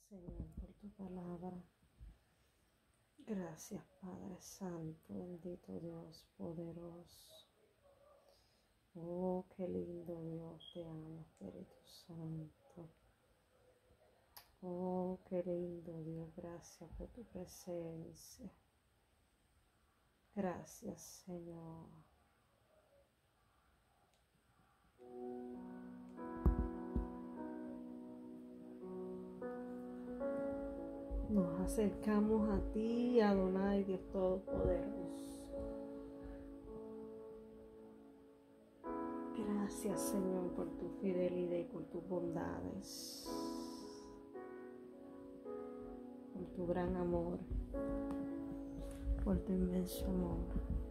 Señor, por tu palabra. Gracias, Padre Santo, bendito Dios, poderoso. Oh, qué lindo Dios, te amo, Espíritu Santo. Oh, qué lindo Dios, gracias por tu presencia. Gracias, Señor. Nos acercamos a ti, Adonai, Dios Todopoderoso. Gracias, Señor, por tu fidelidad y por tus bondades, por tu gran amor, por tu inmenso amor.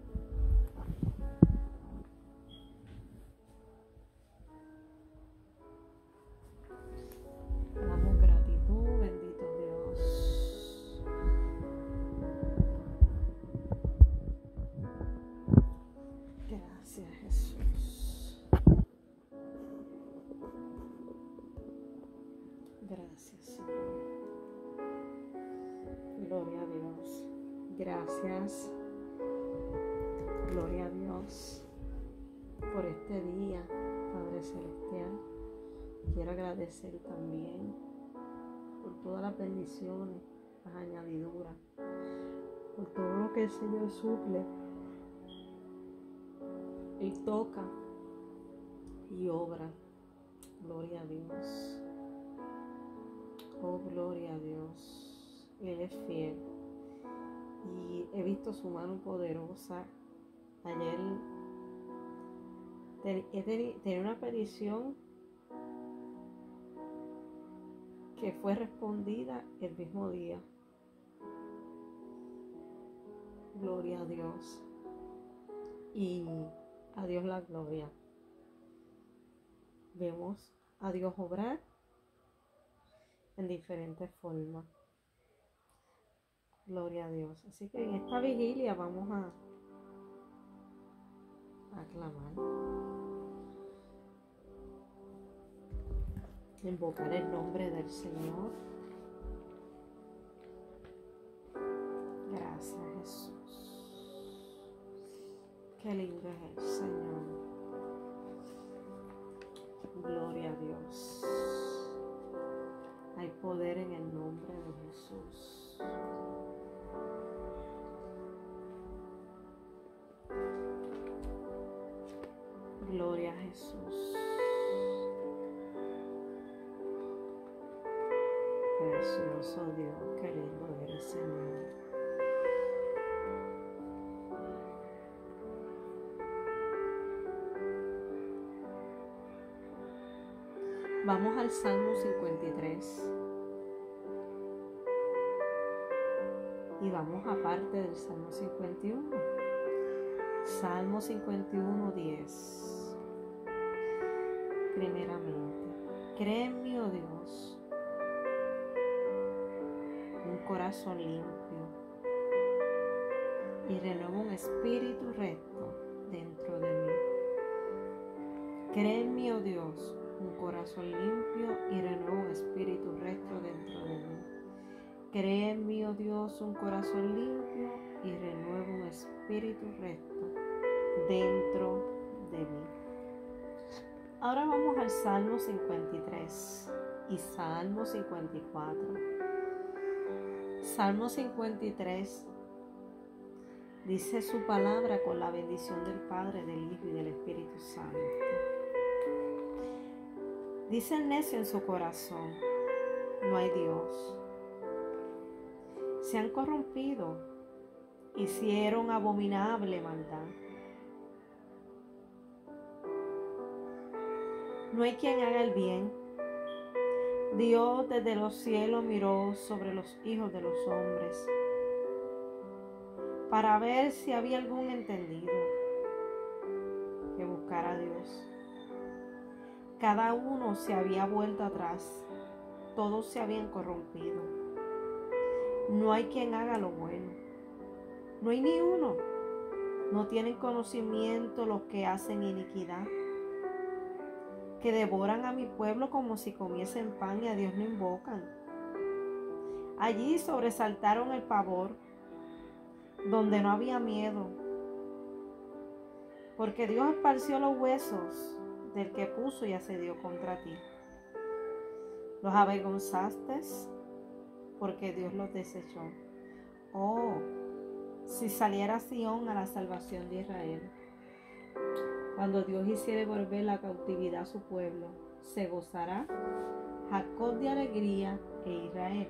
Damos gratitud, bendito Dios. Gracias, Jesús. Gracias, Señor. Gloria a Dios. Gracias. Gloria a Dios por este día, Padre Celestial. Quiero agradecer también por todas las bendiciones, las añadiduras, por todo lo que el Señor suple y toca y obra. Gloria a Dios. Oh, gloria a Dios. Él es fiel. Y he visto su mano poderosa. Ayer tenía una petición que fue respondida el mismo día. Gloria a Dios. Y a Dios la gloria. Vemos a Dios obrar en diferentes formas. Gloria a Dios. Así que en esta vigilia vamos a clamar, invocar el nombre del Señor. Gracias, Jesús. Qué lindo es el Señor. Gloria a Dios. Hay poder en el nombre de Jesús. Gloria a Jesús. Precioso Dios, qué lindo eres, Señor. Vamos al Salmo 53. Y vamos aparte del Salmo 51. Salmo 51, 10. Primeramente, cree en mí, oh Dios, un corazón limpio y renueva un espíritu recto dentro de mí. Cree en mí, oh Dios, un corazón limpio y renueva un espíritu recto dentro de mí. Cree en mí, oh Dios, un corazón limpio y renueva un espíritu recto dentro de mí. Ahora vamos al Salmo 53 y Salmo 54. Salmo 53 dice su palabra con la bendición del Padre, del Hijo y del Espíritu Santo. Dice el necio en su corazón: no hay Dios. Se han corrompido, hicieron abominable maldad. No hay quien haga el bien. Dios desde los cielos miró sobre los hijos de los hombres para ver si había algún entendido que buscara a Dios. Cada uno se había vuelto atrás, todos se habían corrompido. No hay quien haga lo bueno, no hay ni uno. No tienen conocimiento los que hacen iniquidad, que devoran a mi pueblo como si comiesen pan y a Dios no invocan. Allí sobresaltaron el pavor, donde no había miedo, porque Dios esparció los huesos del que puso y asedió contra ti. Los avergonzaste, porque Dios los desechó. Oh, si saliera Sión a la salvación de Israel. Cuando Dios hiciere volver la cautividad a su pueblo, se gozará Jacob de alegría e Israel.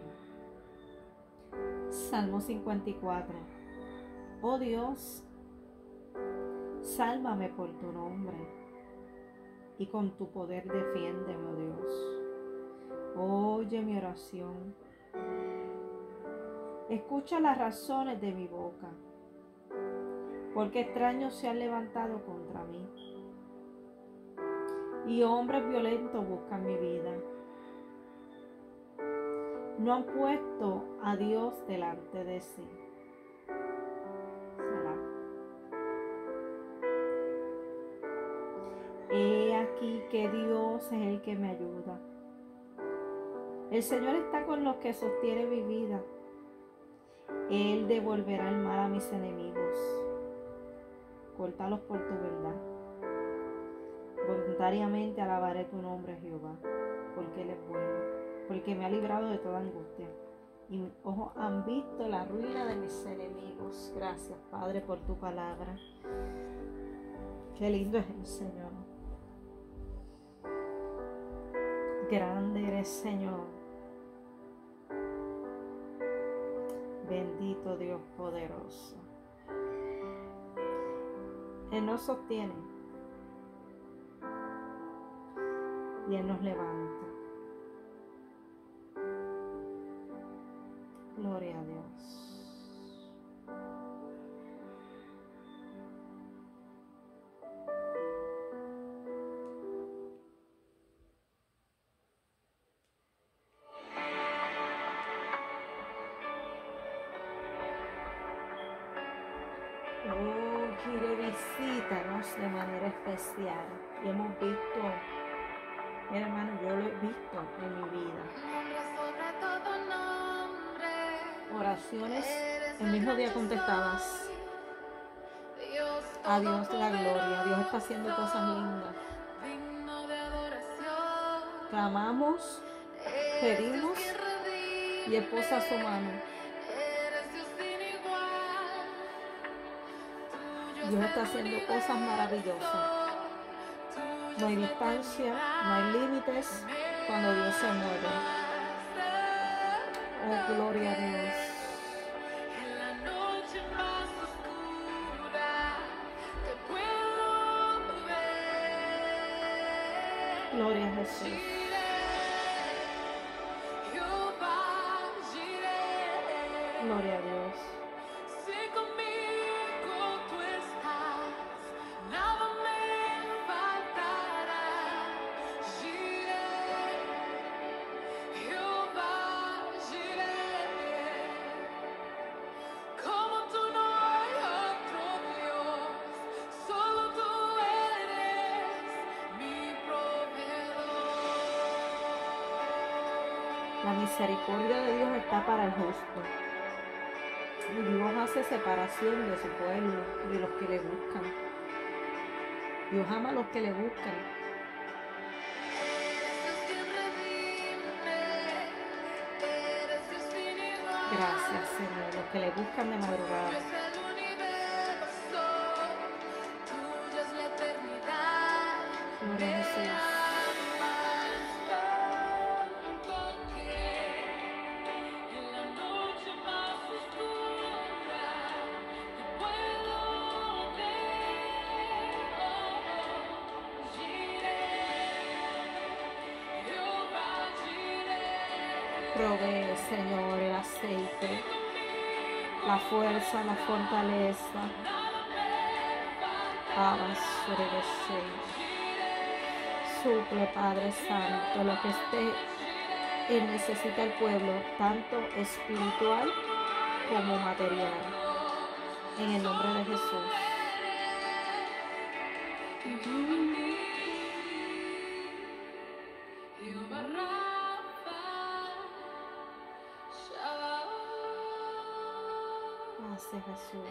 Salmo 54. Oh Dios, sálvame por tu nombre, y con tu poder defiéndeme, oh Dios. Oye mi oración. Escucha las razones de mi boca, porque extraños se han levantado contra mí, y hombres violentos buscan mi vida. No han puesto a Dios delante de sí. Selah. He aquí que Dios es el que me ayuda. El Señor está con los que sostienen mi vida. Él devolverá el mal a mis enemigos. Córtalos por tu verdad. Voluntariamente alabaré tu nombre, Jehová, porque Él es bueno, porque me ha librado de toda angustia. Y mis ojos han visto la ruina de mis enemigos. Gracias, Padre, por tu palabra. Qué lindo es el Señor. Grande eres, Señor. Bendito Dios poderoso. Él nos sostiene y Él nos levanta. Gloria a Dios. Oh, Gire, visítanos de manera especial. Y hemos visto, mira, hermano, yo lo he visto en mi vida. Oraciones el mismo día contestadas. A Dios la gloria. Dios está haciendo cosas lindas. Clamamos, pedimos y Él posa su mano. Dios está haciendo cosas maravillosas. No hay distancia, no hay límites cuando Dios se mueve. Oh, gloria a Dios. Gloria a Jesús. Gloria a Dios. La misericordia de Dios está para el justo. Y Dios hace separación de su pueblo, de los que le buscan. Dios ama a los que le buscan. Gracias, Señor, los que le buscan de madrugada. Gloria a Jesús. Provee, Señor, el aceite, la fuerza, la fortaleza. Suple, Padre Santo, lo que necesita el pueblo, tanto espiritual como material. En el nombre de Jesús. Gracias, Jesús.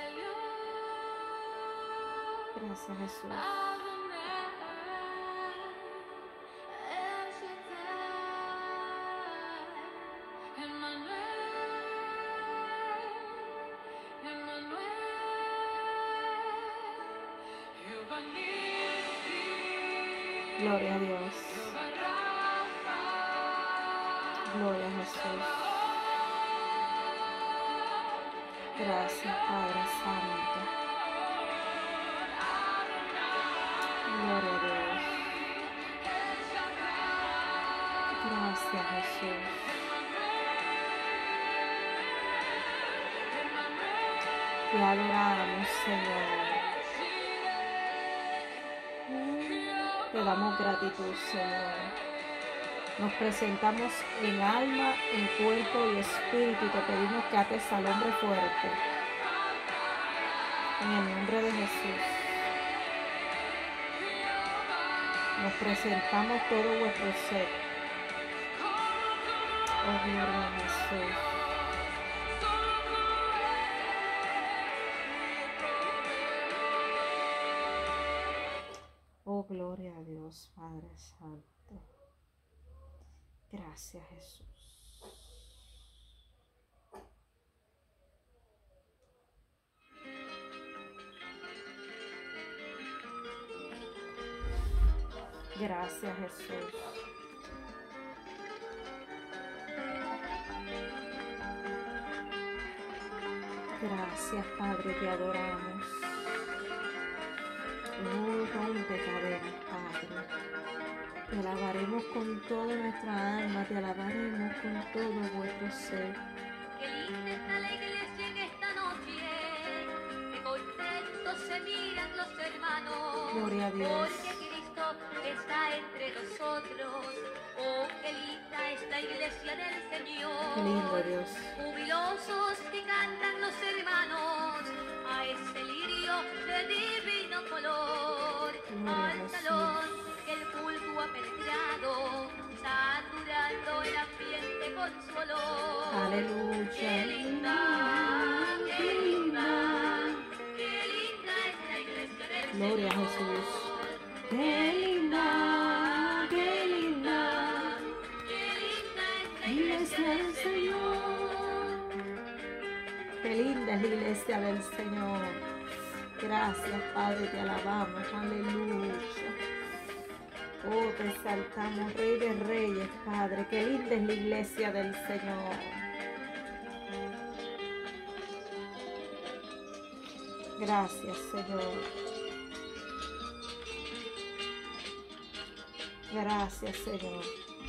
Gracias, Jesús. Gloria a Dios. Gloria a Jesús. Gracias, Padre Santo. Gloria a Dios. Gracias, Jesús. Te adoramos, Señor. Te damos gratitud, Señor. Nos presentamos en alma, en cuerpo y espíritu y te pedimos que ates al hombre fuerte. En el nombre de Jesús. Nos presentamos todo vuestro ser. Oh, gloria a Jesús. Oh, gloria a Dios, Padre Santo. Gracias, Jesús. Gracias, Jesús. Gracias, Padre, te adoramos. Oh, rompe cadenas, Padre. Te alabaremos con toda nuestra alma, te alabaremos con todo vuestro ser. Qué linda está la iglesia en esta noche, qué contentos se miran los hermanos. Gloria a Dios. Porque Cristo está entre nosotros. Oh, qué linda es la iglesia del Señor. Qué lindo, Dios. Jubilosos que cantan los hermanos a ese lirio de divino color. Al salón que el culto ha penetrado, saturando el ambiente con su olor. Aleluya. Qué linda, qué linda, qué linda es la iglesia del Señor. Gloria a Jesús. Qué linda, qué linda, Qué linda es la iglesia del Señor. Qué linda es la iglesia del Señor. Gracias, Padre, te alabamos. Aleluya. Oh, te exaltamos, Rey de Reyes, Padre. Qué linda es la iglesia del Señor. Gracias, Señor. Gracias, Señor.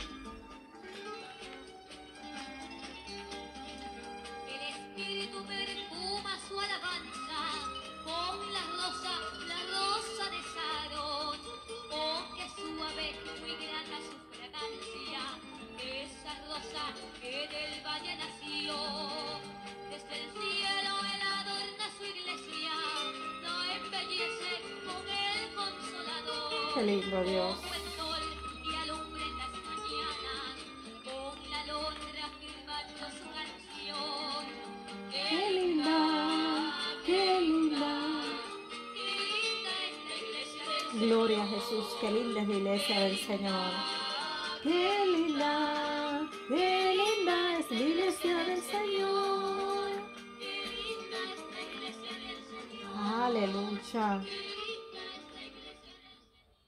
El Espíritu perfuma su alabanza con la rosa de Sarón. Oh, qué suave y muy grata su fragancia, esa rosa que del valle nació. Desde el cielo él adorna su iglesia, la embellece con el consolador. Qué lindo, Dios. Como el sol y alumbra en las mañanas, con la alondra firmando su canción. Qué linda, qué linda. Qué linda es la iglesia del Señor. Gloria a Jesús, qué linda es la iglesia del Señor. Qué linda es la iglesia del Señor. Qué linda es la iglesia del Señor. Aleluya. Qué linda es la iglesia del Señor.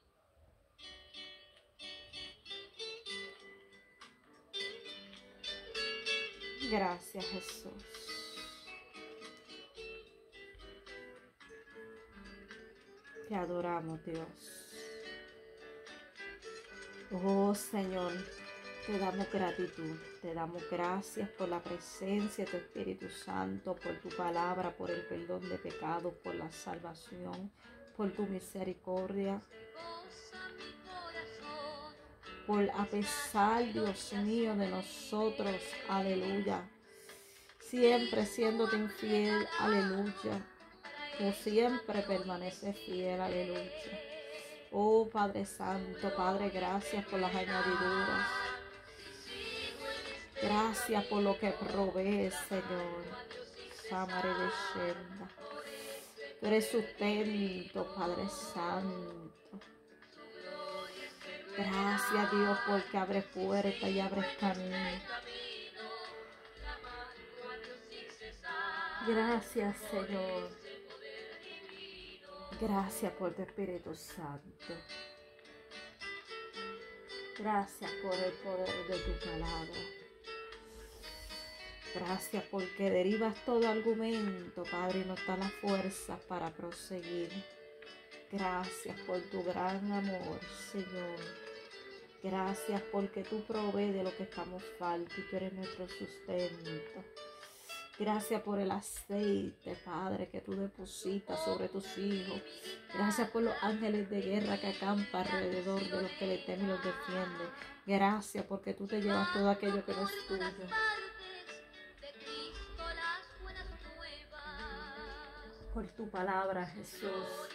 Gracias, Jesús. Te adoramos, Dios. Oh, Señor, te damos gratitud, te damos gracias por la presencia de tu Espíritu Santo, por tu palabra, por el perdón de pecados, por la salvación, por tu misericordia, Goza mi corazón. por a pesar, Dios mío, de nosotros, aleluya, siempre siéndote infiel, aleluya, tú siempre permaneces fiel, aleluya. Oh, Padre Santo, Padre, gracias por las añadiduras. Gracias por lo que provees, Señor. Samare de Shenda. Tú eres sustento, Padre Santo. Gracias, Dios, porque abres puertas y abres camino. Gracias, Señor. Gracias por tu Espíritu Santo. Gracias por el poder de tu palabra. Gracias porque derivas todo argumento, Padre, y nos da las fuerzas para proseguir. Gracias por tu gran amor, Señor. Gracias porque tú provees de lo que estamos faltos y tú eres nuestro sustento. Gracias por el aceite, Padre, que tú depositas sobre tus hijos. Gracias por los ángeles de guerra que acampan alrededor de los que le temen y los defienden. Gracias porque tú te llevas todo aquello que no es tuyo. Por tu palabra, Jesús.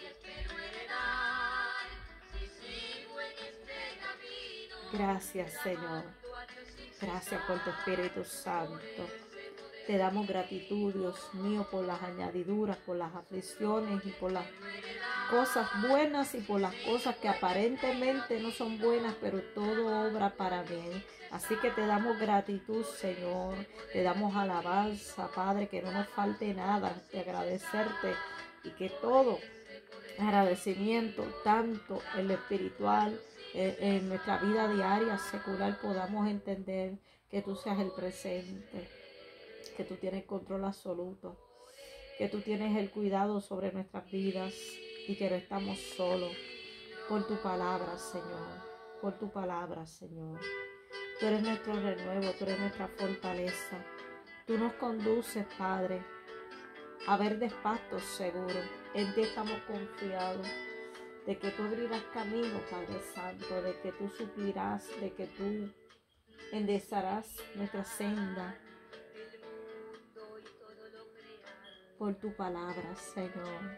Gracias, Señor. Gracias por tu Espíritu Santo. Te damos gratitud, Dios mío, por las añadiduras, por las aflicciones y por las cosas buenas y por las cosas que aparentemente no son buenas, pero todo obra para bien. Así que te damos gratitud, Señor. Te damos alabanza, Padre, que no nos falte nada de agradecerte y que todo agradecimiento, tanto en lo espiritual, en nuestra vida diaria, secular, podamos entender que tú seas el presente, que tú tienes control absoluto, que tú tienes el cuidado sobre nuestras vidas y que no estamos solos. Por tu palabra, Señor, por tu palabra, Señor. Tú eres nuestro renuevo, tú eres nuestra fortaleza. Tú nos conduces, Padre, a verdes pastos seguros. En ti estamos confiados, de que tú abrirás camino, Padre Santo, de que tú suplirás, de que tú enderezarás nuestra senda. Por tu palabra, Señor.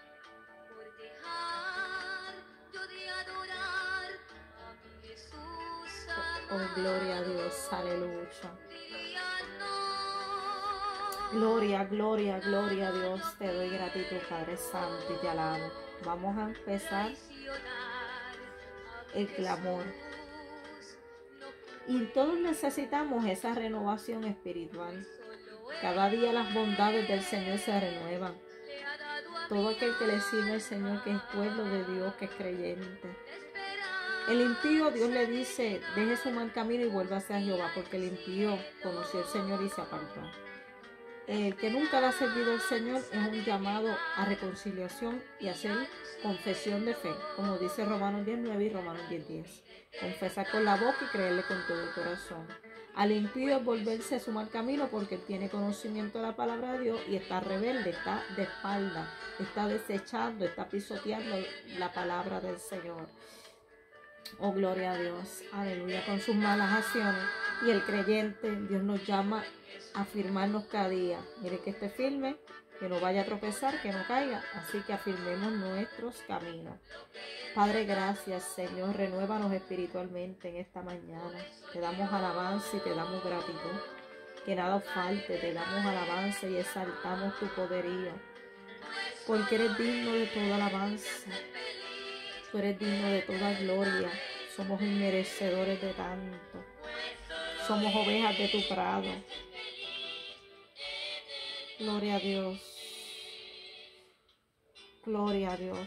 Oh, gloria a Dios, aleluya. Gloria, gloria, gloria a Dios. Te doy gratitud, Padre Santo, y te alabo. Vamos a empezar el clamor. Y todos necesitamos esa renovación espiritual. Cada día las bondades del Señor se renuevan. Todo aquel que le sirve al Señor, que es pueblo de Dios, que es creyente. El impío, Dios le dice, deje su mal camino y vuélvase a Jehová, porque el impío conoció al Señor y se apartó. El que nunca le ha servido al Señor es un llamado a reconciliación y a hacer confesión de fe, como dice Romanos 10:9 y Romanos 10:10. Confesar con la boca y creerle con todo el corazón. Al impío es volverse a su mal camino porque él tiene conocimiento de la palabra de Dios y está rebelde, está de espalda, está desechando, está pisoteando la palabra del Señor. Oh, gloria a Dios, aleluya, con sus malas acciones. Y el creyente, Dios nos llama a afirmarnos cada día. Mire que esté firme, que no vaya a tropezar, que no caiga. Así que afirmemos nuestros caminos. Padre, gracias, Señor. Renuévanos espiritualmente en esta mañana. Te damos alabanza y te damos gratitud. Que nada falte, te damos alabanza y exaltamos tu poderío. Porque eres digno de toda alabanza. Tú eres digno de toda gloria. Somos inmerecedores de tanto. Somos ovejas de tu prado. Gloria a Dios. Gloria a Dios.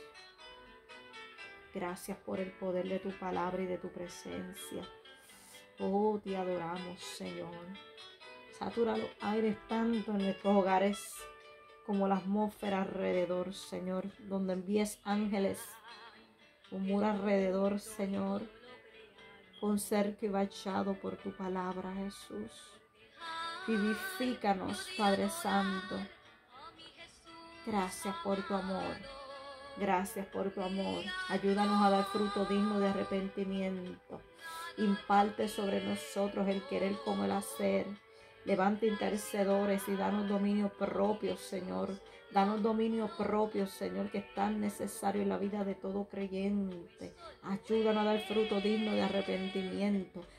Gracias por el poder de tu palabra y de tu presencia. Oh, te adoramos, Señor. Satura los aires tanto en nuestros hogares como la atmósfera alrededor, Señor, donde envíes ángeles. Un muro alrededor, Señor, con cerco y vallado por tu palabra, Jesús. Vivifícanos, Padre Santo. Gracias por tu amor. Gracias por tu amor. Ayúdanos a dar fruto digno de arrepentimiento. Imparte sobre nosotros el querer como el hacer. Levanta intercedores y danos dominio propio, Señor. Danos dominio propio, Señor, que es tan necesario en la vida de todo creyente. Ayúdanos a dar fruto digno de arrepentimiento.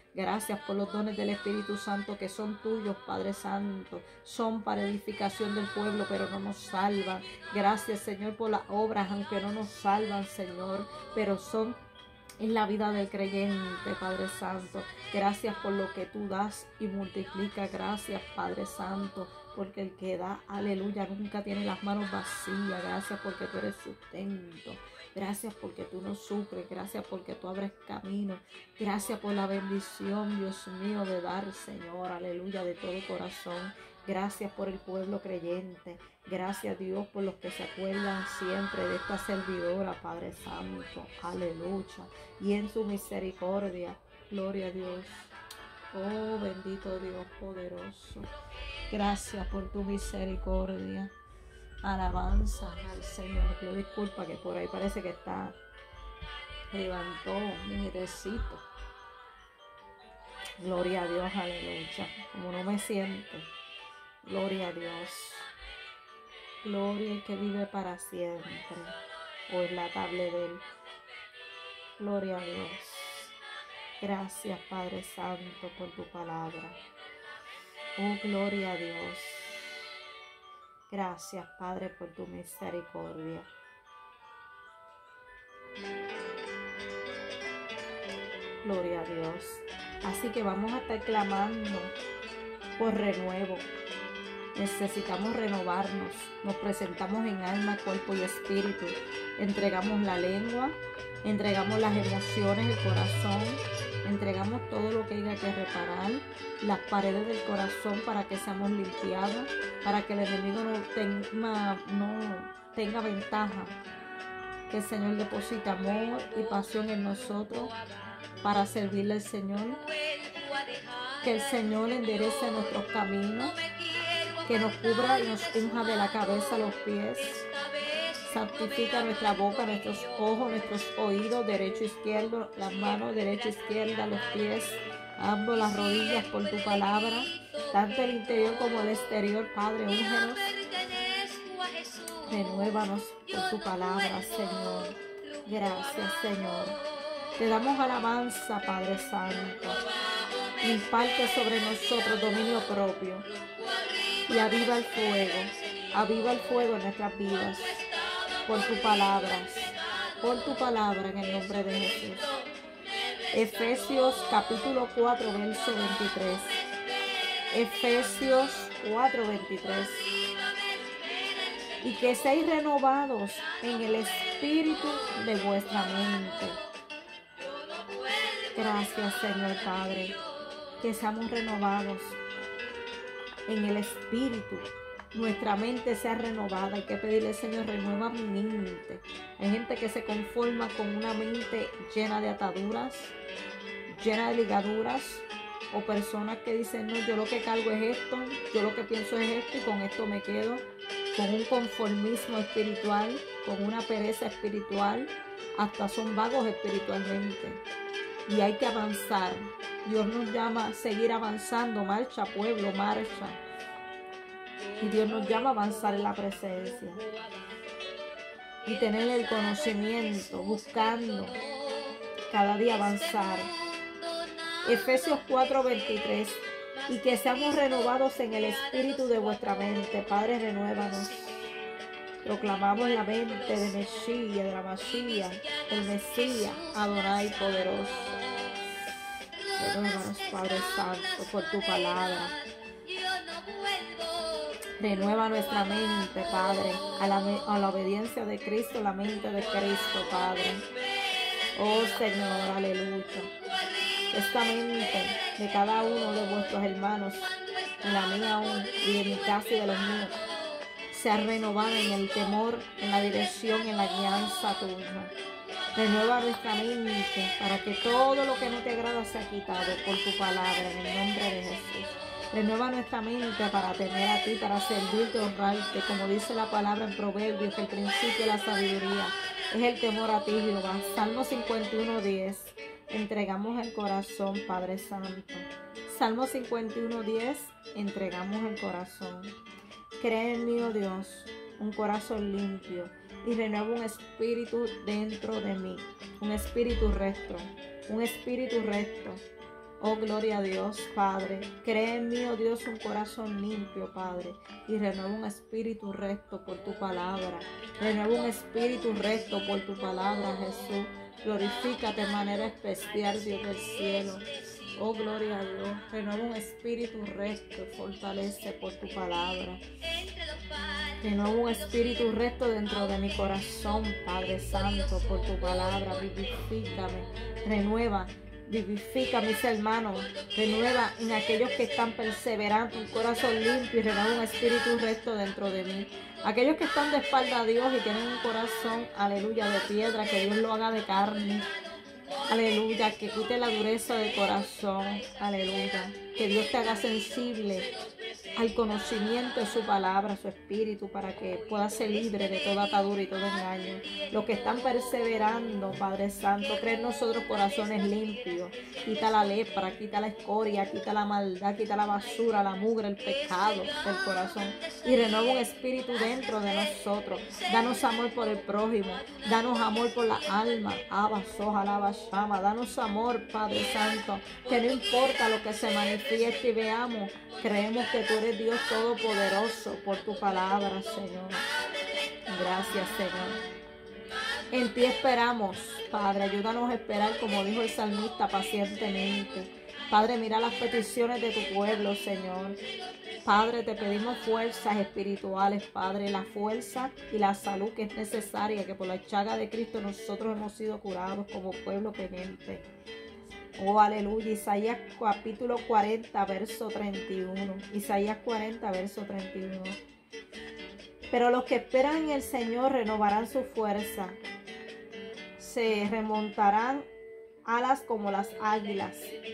Gracias por los dones del Espíritu Santo que son tuyos, Padre Santo. Son para edificación del pueblo, pero no nos salvan. Gracias, Señor, por las obras, aunque no nos salvan, Señor, pero son en la vida del creyente, Padre Santo. Gracias por lo que tú das y multiplica. Gracias, Padre Santo, porque el que da, aleluya, nunca tiene las manos vacías. Gracias porque tú eres sustento. Gracias porque tú nos suples. Gracias porque tú abres camino. Gracias por la bendición, Dios mío, de dar, Señor, aleluya, de todo corazón. Gracias por el pueblo creyente. Gracias, Dios, por los que se acuerdan siempre de esta servidora, Padre Santo. Aleluya. Y en su misericordia, gloria a Dios. Oh, bendito Dios poderoso. Gracias por tu misericordia. Alabanza al Señor. Pido disculpa que por ahí parece que levantó mi airecito. Gloria a Dios, aleluya. Como no me siento. Gloria a Dios. Gloria al que vive para siempre. Hoy es la tabla de él. Gloria a Dios. Gracias, Padre Santo, por tu palabra. Oh, gloria a Dios. Gracias, Padre, por tu misericordia. Gloria a Dios. Así que vamos a estar clamando por renuevo. Necesitamos renovarnos. Nos presentamos en alma, cuerpo y espíritu. Entregamos la lengua, entregamos las emociones, el corazón, entregamos todo lo que haya que reparar, las paredes del corazón para que seamos limpiados, para que el enemigo no tenga ventaja. Que el Señor deposita amor y pasión en nosotros para servirle al Señor. Que el Señor enderece nuestros caminos, que nos cubra y nos unja de la cabeza a los pies. Santifica nuestra boca, nuestros ojos, nuestros oídos, derecho, izquierdo, las manos, derecha, izquierda, los pies, ambos, las rodillas por tu palabra, tanto el interior como el exterior, Padre, úngenos. Renuévanos por tu palabra, Señor. Gracias, Señor. Te damos alabanza, Padre Santo. Imparte sobre nosotros dominio propio y aviva el fuego en nuestras vidas por tu palabra en el nombre de Jesús. Efesios capítulo 4, verso 23. Efesios 4, 23. Y que seáis renovados en el espíritu de vuestra mente. Gracias, Señor Padre, que seamos renovados en el espíritu. Nuestra mente sea renovada. Hay que pedirle, Señor, renueva mi mente. Hay gente que se conforma con una mente llena de ataduras, llena de ligaduras, o personas que dicen, no, yo lo que cargo es esto, yo lo que pienso es esto y con esto me quedo, con un conformismo espiritual, con una pereza espiritual, hasta son vagos espiritualmente. Y hay que avanzar. Dios nos llama a seguir avanzando. Marcha, pueblo, marcha. Y Dios nos llama a avanzar en la presencia. Y tener el conocimiento, buscando cada día avanzar. Efesios 4, 23. Y que seamos renovados en el espíritu de vuestra mente. Padre, renuévanos. Proclamamos la mente de Mesías, de la Masía, el Mesías, Adonai poderoso. Renuévanos, Padre Santo, por tu palabra. Renueva nuestra mente, Padre, a la obediencia de Cristo, la mente de Cristo, Padre. Oh Señor, aleluya. Esta mente de cada uno de vuestros hermanos, en la mía aún, y de mi casa y de los míos, sea renovada en el temor, en la dirección, en la guianza tuya. Renueva nuestra mente para que todo lo que no te agrada sea quitado por tu palabra, en el nombre de Jesús. Renueva nuestra mente para temer a ti, para servirte, honrarte, como dice la palabra en Proverbios, que el principio de la sabiduría es el temor a ti, Jehová. Salmo 51, 10. Entregamos el corazón, Padre Santo. Salmo 51, 10. Entregamos el corazón. Crea en mí, oh Dios, un corazón limpio y renueva un espíritu dentro de mí. Un espíritu recto. Un espíritu recto. Oh, gloria a Dios, Padre. Crea en mí, oh Dios, un corazón limpio, Padre, y renueva un espíritu recto por tu palabra. Renueva un espíritu recto por tu palabra, Jesús. Glorifícate de manera especial, Dios del cielo. Oh, gloria a Dios. Renueva un espíritu recto, fortalece por tu palabra. Renueva un espíritu recto dentro de mi corazón, Padre Santo, por tu palabra. Vivifícame, renueva. Vivifica a mis hermanos, renueva en aquellos que están perseverando un corazón limpio y renueva un espíritu recto dentro de mí. Aquellos que están de espalda a Dios y tienen un corazón, aleluya, de piedra, que Dios lo haga de carne. Aleluya, que quite la dureza del corazón, aleluya, que Dios te haga sensible al conocimiento de su palabra, su espíritu, para que puedas ser libre de toda atadura y todo engaño. Los que están perseverando, Padre Santo, crea en nosotros corazones limpios, quita la lepra, quita la escoria, quita la maldad, quita la basura, la mugre, el pecado del corazón y renueva un espíritu dentro de nosotros. Danos amor por el prójimo, danos amor por la alma, danos amor, Padre Santo, que no importa lo que se manifieste y veamos, creemos que tú eres Dios Todopoderoso por tu palabra, Señor. Gracias, Señor. En ti esperamos, Padre. Ayúdanos a esperar, como dijo el salmista, pacientemente. Padre, mira las peticiones de tu pueblo, Señor. Padre, te pedimos fuerzas espirituales, Padre, la fuerza y la salud que es necesaria, que por la llaga de Cristo nosotros hemos sido curados como pueblo creyente. Oh, aleluya. Isaías capítulo 40, verso 31. Isaías 40, verso 31. Pero los que esperan en el Señor renovarán su fuerza. Se remontarán alas como las águilas.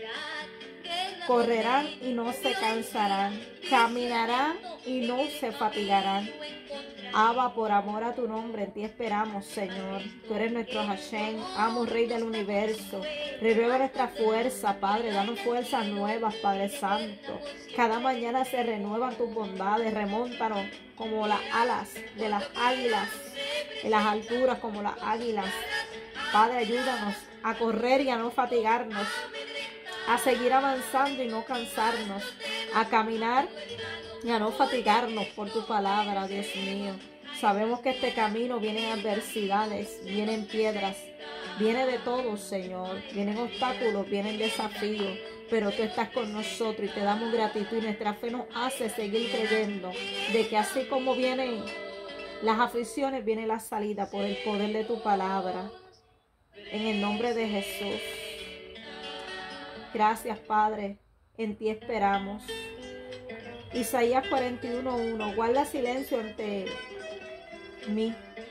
Correrán y no se cansarán. Caminarán y no se fatigarán. Abba, por amor a tu nombre, en ti esperamos, Señor. Tú eres nuestro Hashem, amo, Rey del universo. Renueva nuestra fuerza, Padre. Danos fuerzas nuevas, Padre Santo. Cada mañana se renuevan tus bondades. Remóntanos como las alas de las águilas, en las alturas como las águilas. Padre, ayúdanos a correr y a no fatigarnos, a seguir avanzando y no cansarnos, a caminar y a no fatigarnos por tu palabra, Dios mío. Sabemos que este camino vienen adversidades, vienen piedras, viene de todo, Señor. Vienen obstáculos, vienen desafíos, pero tú estás con nosotros y te damos gratitud y nuestra fe nos hace seguir creyendo de que así como vienen las aflicciones, viene la salida por el poder de tu palabra. En el nombre de Jesús. Gracias, Padre. En ti esperamos. Isaías 41:1. Guarda silencio ante mí,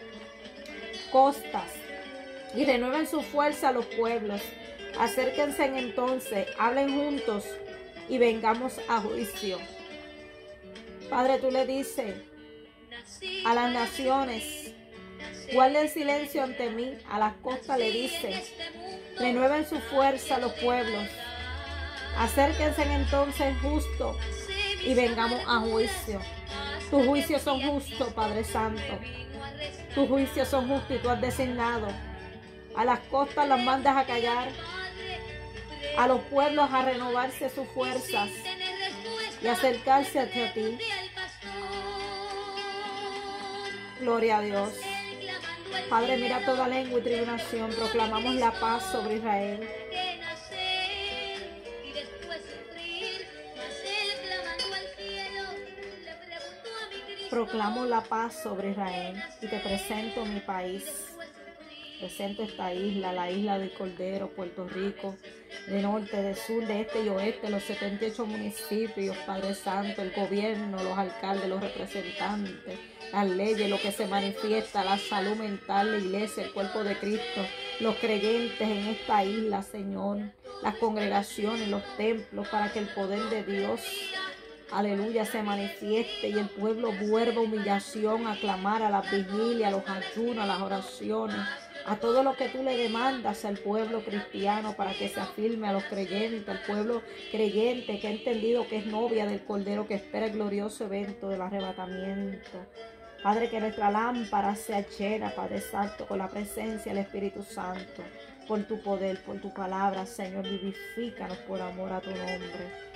costas, y renueven su fuerza a los pueblos. Acérquense entonces, hablen juntos y vengamos a juicio. Padre, tú le dices a las naciones, guarden silencio ante mí. A las costas le dices, renueven su fuerza a los pueblos. Acérquense entonces justo y vengamos a juicio. Tus juicios son justos, Padre Santo. Tus juicios son justos y tú has designado. A las costas las mandas a callar. A los pueblos a renovarse sus fuerzas y acercarse hacia ti. Gloria a Dios. Padre, mira toda lengua y tribulación. Proclamamos la paz sobre Israel. Proclamo la paz sobre Israel y te presento mi país. Presento esta isla, la isla del Cordero, Puerto Rico, de norte, de sur, de este y oeste, los 78 municipios, Padre Santo, el gobierno, los alcaldes, los representantes, las leyes, lo que se manifiesta, la salud mental, la iglesia, el cuerpo de Cristo, los creyentes en esta isla, Señor, las congregaciones, los templos, para que el poder de Dios, aleluya, se manifieste y el pueblo vuelva a humillación, a clamar, a las vigilias, a los ayunos, a las oraciones, a todo lo que tú le demandas al pueblo cristiano para que se afirme, a los creyentes, al pueblo creyente que ha entendido que es novia del Cordero, que espera el glorioso evento del arrebatamiento. Padre, que nuestra lámpara sea llena, Padre Santo, con la presencia del Espíritu Santo. por tu poder, por tu palabra, Señor. Vivifícanos por amor a tu nombre.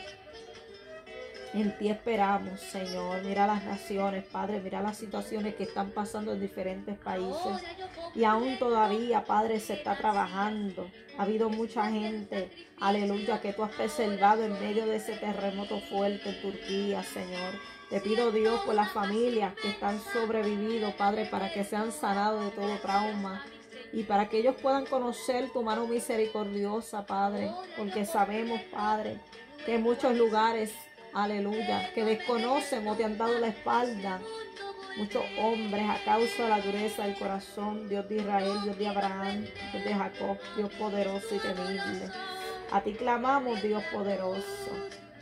En ti esperamos, Señor. Mira las naciones, Padre. Mira las situaciones que están pasando en diferentes países. Y aún todavía, Padre, se está trabajando. Ha habido mucha gente, aleluya, que tú has preservado en medio de ese terremoto fuerte en Turquía, Señor. Te pido, Dios, por las familias que están sobrevividos, Padre, para que sean sanados de todo trauma. Y para que ellos puedan conocer tu mano misericordiosa, Padre. Porque sabemos, Padre, que en muchos lugares, aleluya, que desconocen o te han dado la espalda. Muchos hombres a causa de la dureza del corazón. Dios de Israel, Dios de Abraham, Dios de Jacob, Dios poderoso y temible. A ti clamamos, Dios poderoso.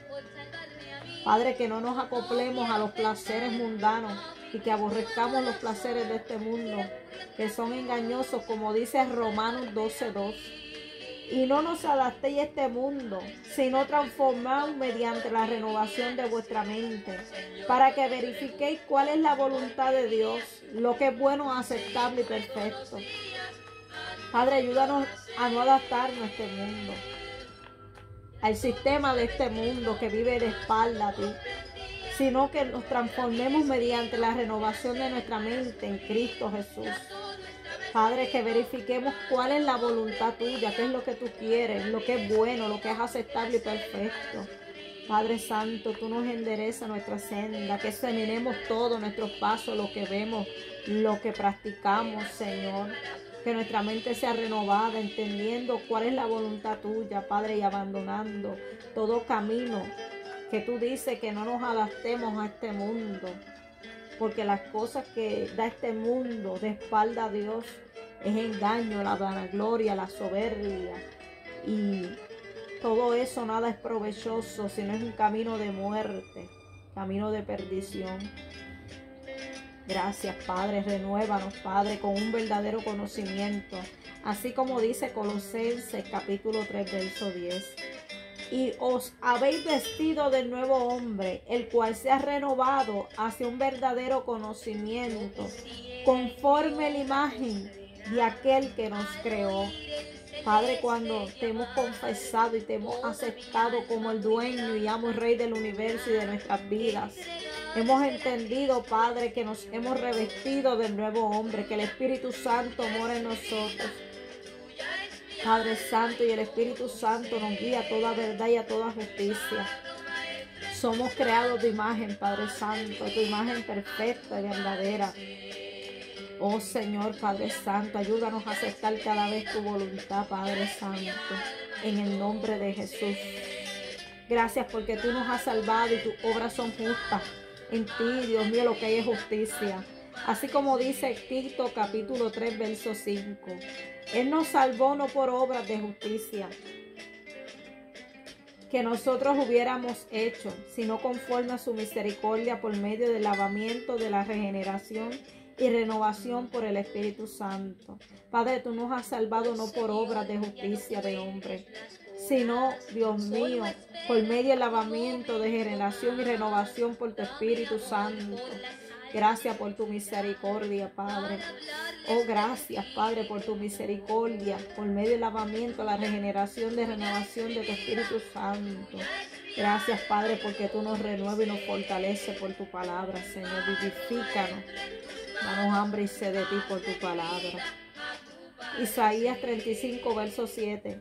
Padre, que no nos acoplemos a los placeres mundanos y que aborrezcamos los placeres de este mundo, que son engañosos, como dice Romanos 12:2. Y no nos adaptéis a este mundo, sino transformaos mediante la renovación de vuestra mente, para que verifiquéis cuál es la voluntad de Dios, lo que es bueno, aceptable y perfecto. Padre, ayúdanos a no adaptarnos a este mundo, al sistema de este mundo que vive de espalda a ti, sino que nos transformemos mediante la renovación de nuestra mente en Cristo Jesús. Padre, que verifiquemos cuál es la voluntad tuya, qué es lo que tú quieres, lo que es bueno, lo que es aceptable y perfecto. Padre Santo, tú nos enderezas nuestra senda, que examinemos todos nuestros pasos, lo que vemos, lo que practicamos, Señor. Que nuestra mente sea renovada, entendiendo cuál es la voluntad tuya, Padre, y abandonando todo camino que tú dices que no nos adaptemos a este mundo. Porque las cosas que da este mundo de espalda a Dios es engaño, la vanagloria, la soberbia. Y todo eso nada es provechoso, sino es un camino de muerte, camino de perdición. Gracias, Padre. Renuévanos, Padre, con un verdadero conocimiento. Así como dice Colosenses capítulo 3, verso 10. Y os habéis vestido del nuevo hombre, el cual se ha renovado hacia un verdadero conocimiento, conforme a la imagen de aquel que nos creó. Padre, cuando te hemos confesado y te hemos aceptado como el dueño y amo y rey del universo y de nuestras vidas, hemos entendido, Padre, que nos hemos revestido del nuevo hombre, que el Espíritu Santo mora en nosotros. Padre Santo, y el Espíritu Santo nos guía a toda verdad y a toda justicia. Somos creados de imagen, Padre Santo, tu imagen perfecta y verdadera. Oh Señor, Padre Santo, ayúdanos a aceptar cada vez tu voluntad, Padre Santo, en el nombre de Jesús. Gracias porque tú nos has salvado y tus obras son justas. En ti, Dios mío, lo que hay es justicia. Así como dice Tito capítulo 3, verso 5. Él nos salvó no por obras de justicia que nosotros hubiéramos hecho, sino conforme a su misericordia por medio del lavamiento de la regeneración y renovación por el Espíritu Santo. Padre, tú nos has salvado no por obras de justicia de hombre, sino, Dios mío, por medio del lavamiento de generación y renovación por tu Espíritu Santo. Gracias por tu misericordia, Padre. Oh, gracias, Padre, por tu misericordia, por medio del lavamiento, la regeneración de renovación de tu Espíritu Santo. Gracias, Padre, porque tú nos renuevas y nos fortaleces por tu palabra, Señor. Vivifícanos. Danos hambre y sed de ti por tu palabra. Isaías 35, verso 7.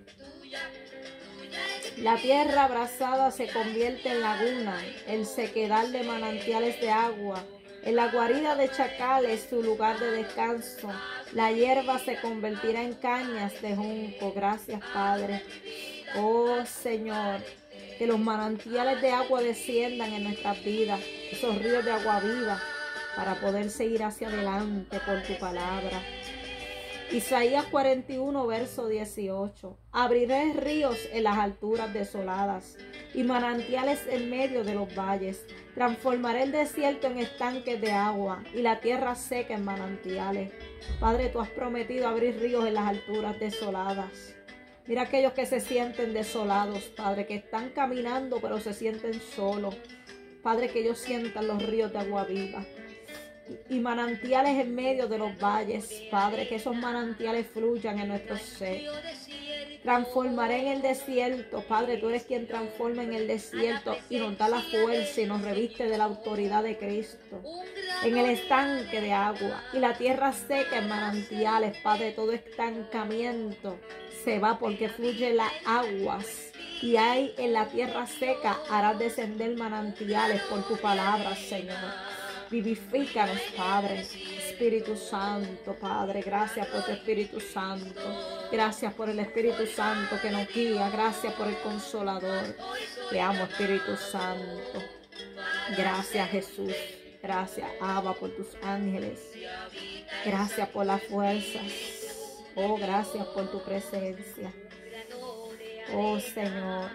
La tierra abrasada se convierte en laguna, el sequedal de manantiales de agua. En la guarida de chacales, su lugar de descanso. La hierba se convertirá en cañas de junco. Gracias, Padre. Oh, Señor, que los manantiales de agua desciendan en nuestras vidas. Esos ríos de agua viva para poder seguir hacia adelante por tu palabra. Isaías 41, verso 18. Abriré ríos en las alturas desoladas y manantiales en medio de los valles. Transformaré el desierto en estanques de agua y la tierra seca en manantiales. Padre, tú has prometido abrir ríos en las alturas desoladas. Mira aquellos que se sienten desolados, Padre, que están caminando pero se sienten solos. Padre, que ellos sientan los ríos de agua viva. y manantiales en medio de los valles, Padre, que esos manantiales fluyan en nuestro ser. Transformaré en el desierto, Padre, tú eres quien transforma en el desierto y nos da la fuerza y nos reviste de la autoridad de Cristo. En el estanque de agua y la tierra seca en manantiales, Padre, todo estancamiento se va porque fluyen las aguas. Y hay en la tierra seca harás descender manantiales por tu palabra, Señor. Vivifícanos, Padre. Espíritu Santo, Padre, gracias por tu Espíritu Santo. Gracias por el Espíritu Santo que nos guía. Gracias por el Consolador. Te amo, Espíritu Santo. Gracias, Jesús. Gracias, Abba, por tus ángeles. Gracias por las fuerzas. Oh, gracias por tu presencia. Oh, Señor.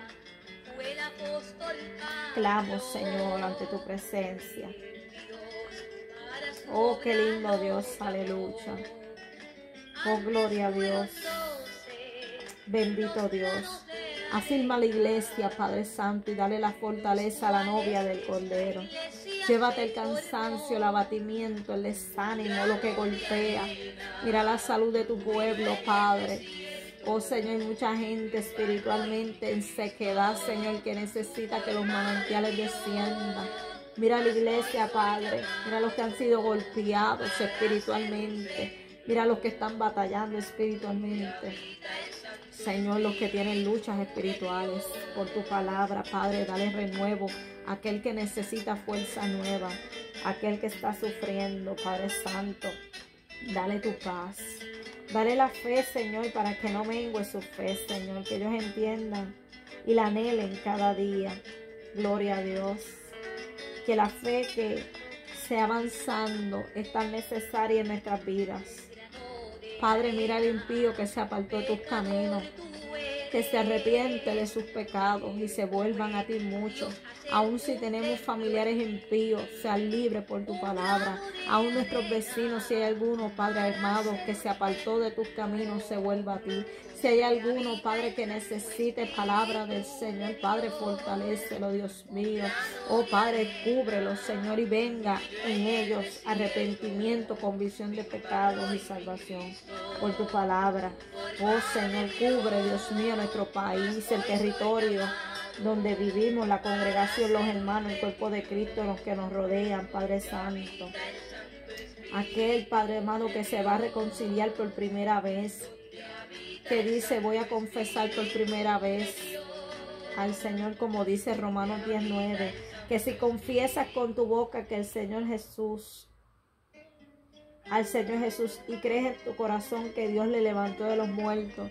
Clamo, Señor, ante tu presencia. Oh, qué lindo Dios, aleluya. Oh, gloria a Dios. Bendito Dios. Afirma la iglesia, Padre Santo, y dale la fortaleza a la novia del Cordero. Llévate el cansancio, el abatimiento, el desánimo, lo que golpea. Mira la salud de tu pueblo, Padre. Oh, Señor, hay mucha gente espiritualmente en sequedad, Señor, que necesita que los manantiales desciendan. Mira la iglesia, Padre. Mira los que han sido golpeados espiritualmente. Mira los que están batallando espiritualmente. Señor, los que tienen luchas espirituales, por tu palabra, Padre, dale renuevo a aquel que necesita fuerza nueva, aquel que está sufriendo, Padre Santo, dale tu paz, dale la fe, Señor, para que no mengue su fe, Señor, que ellos entiendan y la anhelen cada día. Gloria a Dios, que la fe que sea avanzando es tan necesaria en nuestras vidas. Padre, mira al impío que se apartó de tus caminos, que se arrepiente de sus pecados y se vuelvan a ti muchos. Aun si tenemos familiares impíos, sean libres por tu palabra. Aun nuestros vecinos, si hay alguno, Padre amado, que se apartó de tus caminos, se vuelva a ti. Si hay alguno, Padre, que necesite palabra del Señor, Padre, fortalécelo, Dios mío. Oh, Padre, cúbrelo, Señor, y venga en ellos arrepentimiento, convicción de pecados y salvación por tu palabra. Oh, Señor, cubre, Dios mío, nuestro país, el territorio donde vivimos, la congregación, los hermanos, el cuerpo de Cristo, los que nos rodean, Padre Santo. Aquel, Padre amado, que se va a reconciliar por primera vez, que dice, voy a confesar por primera vez al Señor, como dice Romanos 10:9, que si confiesas con tu boca que el Señor Jesús, al Señor Jesús, y crees en tu corazón que Dios le levantó de los muertos,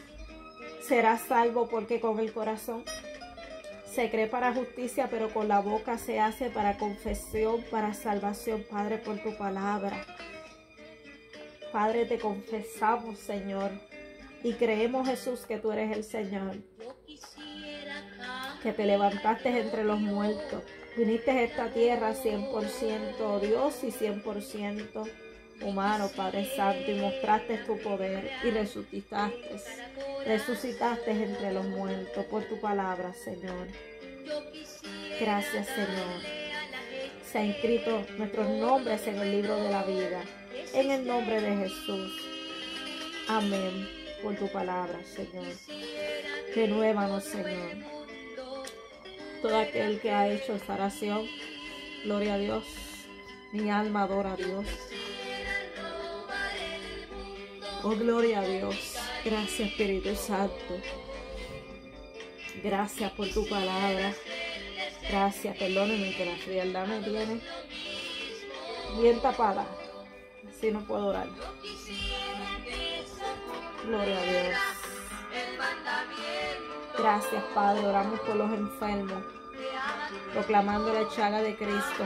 serás salvo, porque con el corazón se cree para justicia, pero con la boca se hace para confesión, para salvación. Padre, por tu palabra, Padre, te confesamos, Señor, y creemos, Jesús, que tú eres el Señor, que te levantaste entre los muertos, viniste a esta tierra 100% Dios y 100% humano, Padre Santo, y mostraste tu poder y resucitaste entre los muertos por tu palabra, Señor. Gracias, Señor. Se han inscrito nuestros nombres en el libro de la vida, en el nombre de Jesús. Amén. Por tu palabra, Señor. Renuévanos, Señor. Todo aquel que ha hecho esta oración, gloria a Dios. Mi alma adora a Dios. Oh, gloria a Dios. Gracias, Espíritu Santo. Gracias por tu palabra. Gracias, perdónenme que la frialdad me tiene bien tapada. Así no puedo orar. Gloria a Dios. Gracias, Padre. Oramos por los enfermos, proclamando la llaga de Cristo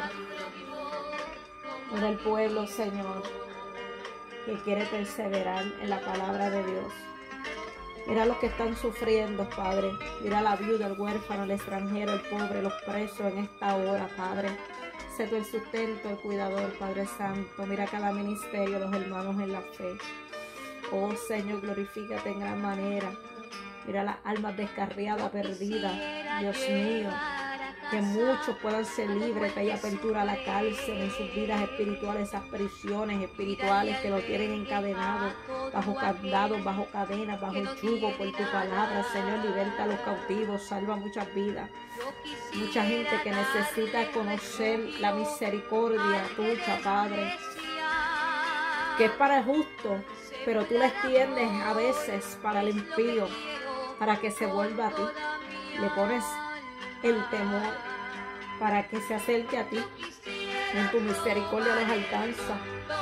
en el pueblo, Señor, que quiere perseverar en la palabra de Dios. Mira los que están sufriendo, Padre. Mira la viuda, el huérfano, el extranjero, el pobre, los presos en esta hora, Padre. Sé tú el sustento, el cuidador, Padre Santo. Mira cada ministerio, los hermanos en la fe. Oh, Señor, glorifícate en gran manera. Mira las almas descarriadas, perdidas, Dios mío. que muchos puedan ser libres, que haya apertura a la cárcel en sus vidas espirituales, esas prisiones espirituales que lo tienen encadenado, bajo candados, bajo cadenas, bajo el yugo por tu palabra. Señor, liberta a los cautivos, salva muchas vidas. Mucha gente que necesita conocer la misericordia tuya, Padre, que es para el justo, pero tú la extiendes a veces para el impío, para que se vuelva a ti. Le pones el temor para que se acerque a ti. En tu misericordia les alcanza.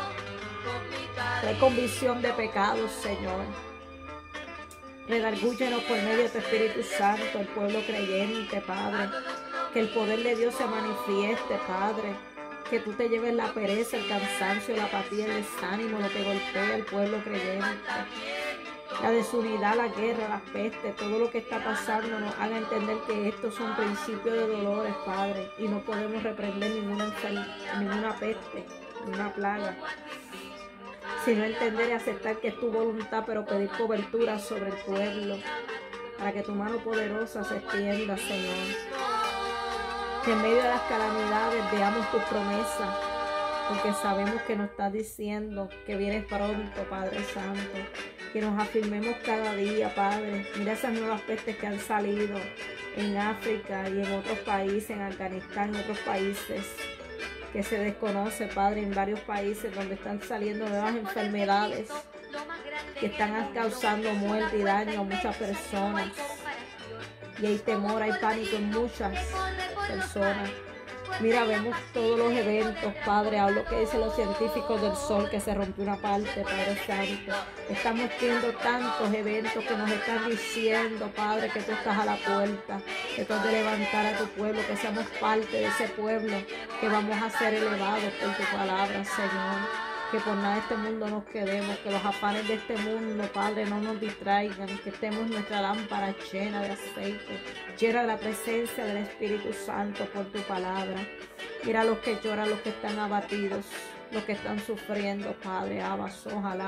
Trae convicción de pecados, Señor. Redargúyenos por medio de tu Espíritu Santo, el pueblo creyente, Padre. Que el poder de Dios se manifieste, Padre. Que tú te lleves la pereza, el cansancio, la apatía, el desánimo, lo que golpea al pueblo creyente. La desunidad, la guerra, las pestes, todo lo que está pasando nos haga entender que estos son principios de dolores, Padre, y no podemos reprender ninguna peste, ninguna plaga, sino entender y aceptar que es tu voluntad, pero pedir cobertura sobre el pueblo, para que tu mano poderosa se extienda, Señor. Que en medio de las calamidades veamos tus promesas, porque sabemos que nos estás diciendo que vienes pronto, Padre Santo. Que nos afirmemos cada día, Padre. Mira esas nuevas pestes que han salido en África y en otros países, en Afganistán y otros países que se desconoce, Padre, en varios países donde están saliendo nuevas enfermedades que están causando muerte y daño a muchas personas. Y hay temor, hay pánico en muchas personas. Mira, vemos todos los eventos, Padre, a lo que dicen los científicos del sol, que se rompió una parte, Padre Santo. Estamos viendo tantos eventos que nos están diciendo, Padre, que tú estás a la puerta, que tú has de levantar a tu pueblo, que seamos parte de ese pueblo, que vamos a ser elevados por tu palabra, Señor. Que por nada de este mundo nos quedemos, que los afanes de este mundo, Padre, no nos distraigan, que estemos nuestra lámpara llena de aceite, llena de la presencia del Espíritu Santo por tu palabra. Mira a los que lloran, los que están abatidos, los que están sufriendo, Padre. Abas, ojalá,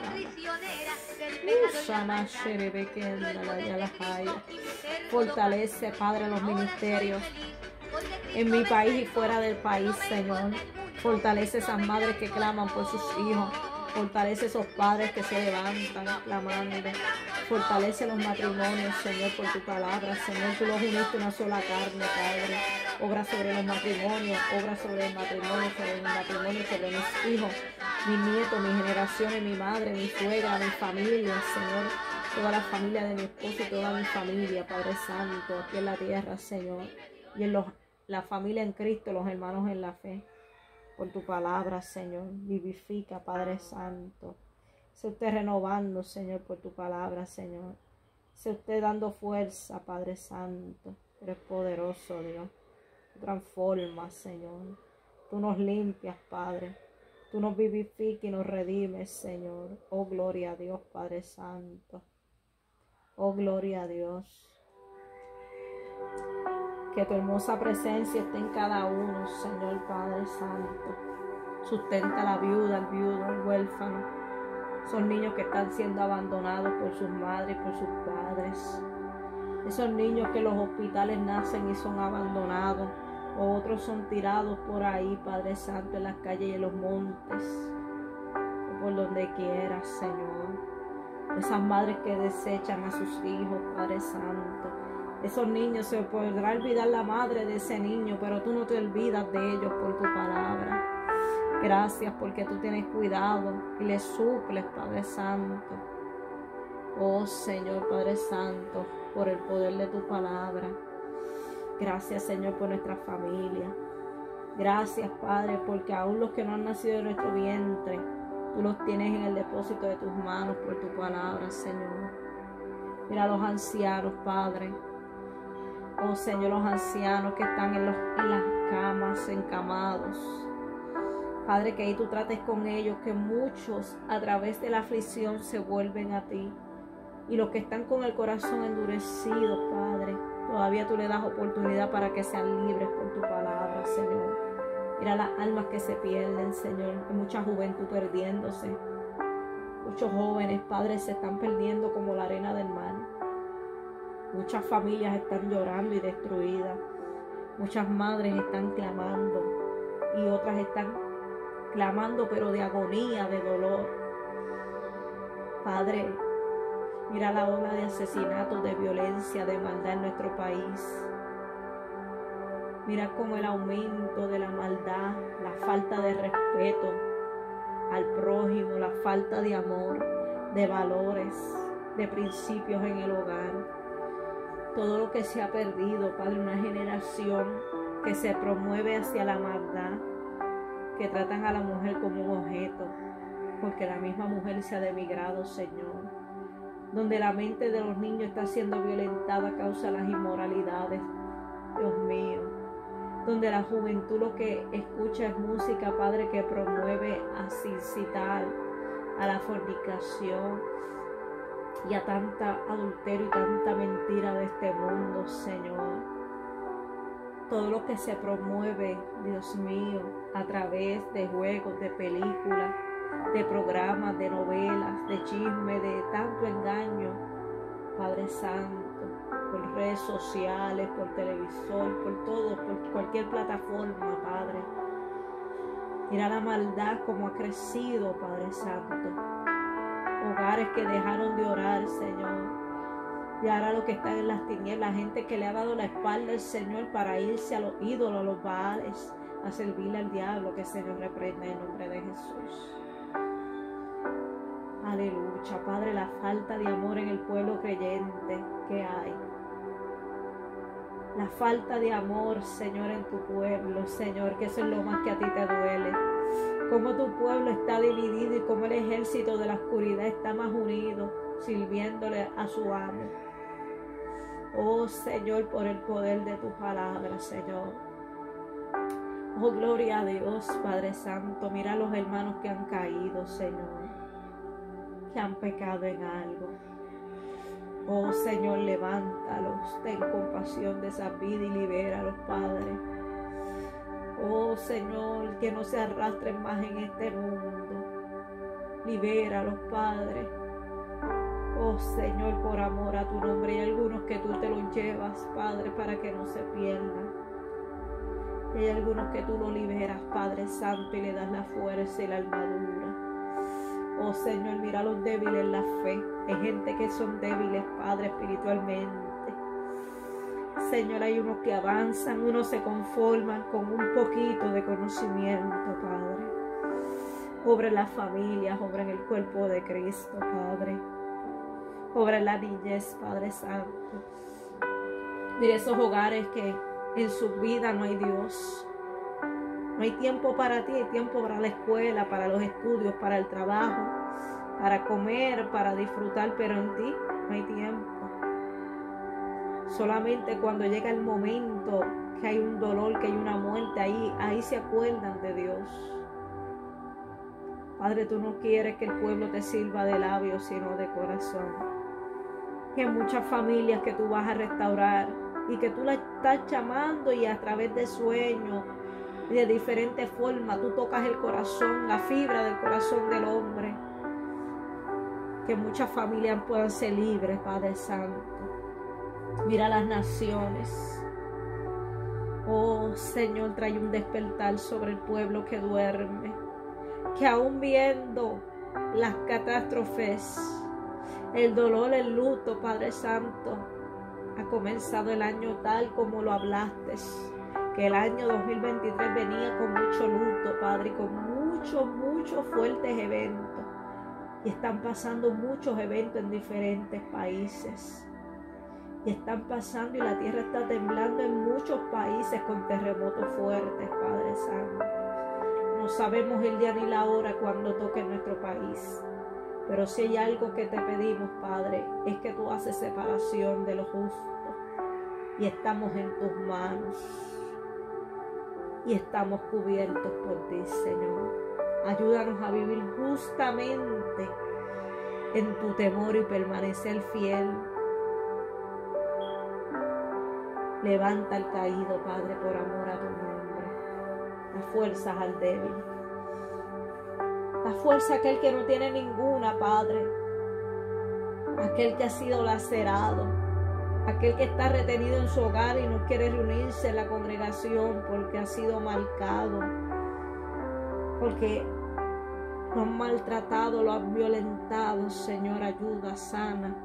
fortalece, Padre, los ministerios en mi país y fuera del país, Señor. Fortalece esas madres que claman por sus hijos. Fortalece esos padres que se levantan clamando. Fortalece los matrimonios, Señor, por tu palabra. Señor, tú los uniste una sola carne, Padre. Obra sobre los matrimonios, obra sobre el matrimonio, sobre mis hijos, mis nietos, mis generaciones, mi madre, mi suegra, mi familia, Señor. Toda la familia de mi esposo y toda mi familia, Padre Santo, aquí en la tierra, Señor. Y en la familia en Cristo, los hermanos en la fe. Por tu palabra, Señor, vivifica, Padre Santo. Sea usted renovando, Señor, por tu palabra, Señor. Sea usted dando fuerza, Padre Santo. Eres poderoso, Dios. Transforma, Señor. Tú nos limpias, Padre. Tú nos vivificas y nos redimes, Señor. Oh, gloria a Dios, Padre Santo. Oh, gloria a Dios. Que tu hermosa presencia esté en cada uno, Señor Padre Santo. Sustenta a la viuda, al viudo, al huérfano. Son niños que están siendo abandonados por sus madres y por sus padres. Esos niños que en los hospitales nacen y son abandonados. O otros son tirados por ahí, Padre Santo, en las calles y en los montes. O por donde quieras, Señor. Esas madres que desechan a sus hijos, Padre Santo. Esos niños, se podrá olvidar la madre de ese niño, pero tú no te olvidas de ellos por tu palabra. Gracias porque tú tienes cuidado y les suples, Padre Santo. Oh Señor Padre Santo, por el poder de tu palabra. Gracias, Señor, por nuestra familia. Gracias, Padre, porque aún los que no han nacido de nuestro vientre, tú los tienes en el depósito de tus manos por tu palabra, Señor. Mira a los ancianos, Padre. Oh Señor, los ancianos que están en las camas, encamados. Padre, que ahí tú trates con ellos, que muchos a través de la aflicción se vuelven a ti. Y los que están con el corazón endurecido, Padre, todavía tú le das oportunidad para que sean libres por tu palabra, Señor. Mira las almas que se pierden, Señor. Hay mucha juventud perdiéndose. Muchos jóvenes, Padre, se están perdiendo como la arena del mar. Muchas familias están llorando y destruidas. Muchas madres están clamando y otras están clamando, pero de agonía, de dolor. Padre, mira la ola de asesinatos, de violencia, de maldad en nuestro país. Mira cómo el aumento de la maldad, la falta de respeto al prójimo, la falta de amor, de valores, de principios en el hogar. Todo lo que se ha perdido, Padre, una generación que se promueve hacia la maldad, que tratan a la mujer como un objeto, porque la misma mujer se ha denigrado, Señor. Donde la mente de los niños está siendo violentada a causa de las inmoralidades, Dios mío. Donde la juventud lo que escucha es música, Padre, que promueve a incitar a la fornicación y a tanta adulterio y tanta mentira de este mundo, Señor. Todo lo que se promueve, Dios mío, a través de juegos, de películas, de programas, de novelas, de chisme, de tanto engaño, Padre Santo, por redes sociales, por televisor, por todo, por cualquier plataforma, Padre. Mira la maldad como ha crecido, Padre Santo. Hogares que dejaron de orar, Señor. Y ahora lo que están en las tinieblas, gente que le ha dado la espalda al Señor para irse a los ídolos, a los baales, a servirle al diablo, que el Señor reprenda en nombre de Jesús. Aleluya, Padre, la falta de amor en el pueblo creyente que hay. La falta de amor, Señor, en tu pueblo, Señor, que eso es lo más que a ti te duele. Cómo tu pueblo está dividido y cómo el ejército de la oscuridad está más unido, sirviéndole a su amo. Oh, Señor, por el poder de tu palabra, Señor. Oh, gloria a Dios, Padre Santo. Mira a los hermanos que han caído, Señor, que han pecado en algo. Oh, Señor, levántalos, ten compasión de esa vida y libéralos, Padre. Oh, Señor, que no se arrastren más en este mundo. Libéralos, Padre. Oh, Señor, por amor a tu nombre. Hay algunos que tú te los llevas, Padre, para que no se pierdan. Y hay algunos que tú los liberas, Padre Santo, y le das la fuerza y la armadura. Oh, Señor, mira a los débiles en la fe. Hay gente que son débiles, Padre, espiritualmente. Señor, hay unos que avanzan, unos se conforman con un poquito de conocimiento, Padre. Obra en las familias, obra en el cuerpo de Cristo, Padre. Obra en la niñez, Padre Santo. Mire esos hogares que en su vida no hay Dios. No hay tiempo para ti, hay tiempo para la escuela, para los estudios, para el trabajo, para comer, para disfrutar, pero en ti no hay tiempo. Solamente cuando llega el momento que hay un dolor, que hay una muerte, ahí se acuerdan de Dios. Padre, tú no quieres que el pueblo te sirva de labios, sino de corazón. Que hay muchas familias que tú vas a restaurar y que tú la estás llamando y a través de sueños y de diferentes formas tú tocas el corazón, la fibra del corazón del hombre. Que muchas familias puedan ser libres, Padre Santo. Mira las naciones. Oh, Señor, trae un despertar sobre el pueblo que duerme. Que aún viendo las catástrofes, el dolor, el luto, Padre Santo, ha comenzado el año tal como lo hablaste. Que el año 2023 venía con mucho luto, Padre, y con muchos fuertes eventos. Y están pasando muchos eventos en diferentes países. Y están pasando y la tierra está temblando en muchos países con terremotos fuertes, Padre Santo. No sabemos el día ni la hora cuando toque en nuestro país. Pero si hay algo que te pedimos, Padre, es que tú haces separación de lo justo. Y estamos en tus manos. Y estamos cubiertos por ti, Señor. Ayúdanos a vivir justamente en tu temor y permanecer fiel. Levanta al caído, Padre, por amor a tu nombre. Da fuerzas al débil. Da fuerza a aquel que no tiene ninguna, Padre. Aquel que ha sido lacerado. aquel que está retenido en su hogar y no quiere reunirse en la congregación porque ha sido marcado, porque lo han maltratado, lo han violentado. Señor, ayuda, sana.